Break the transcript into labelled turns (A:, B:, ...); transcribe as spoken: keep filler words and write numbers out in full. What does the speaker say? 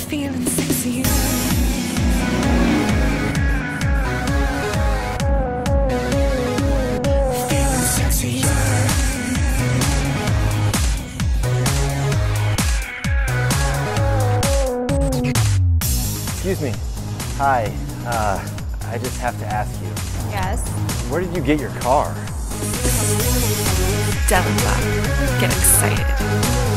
A: feeling sexy. Feeling sexy.
B: Excuse me. Hi. Uh, I just have to ask you.
C: Yes?
B: Where did you get your car?
A: Dellenbach. Get excited.